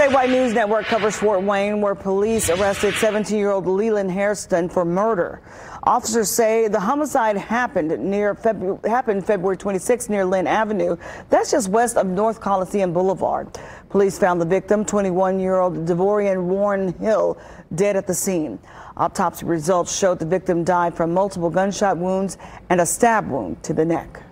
Statewide News Network covers Fort Wayne, where police arrested 17-year-old Leland Hairston for murder. Officers say the homicide happened February 26 near Lynn Avenue. That's just west of North Coliseum Boulevard. Police found the victim, 21-year-old Devorian Warren Hill, dead at the scene. Autopsy results showed the victim died from multiple gunshot wounds and a stab wound to the neck.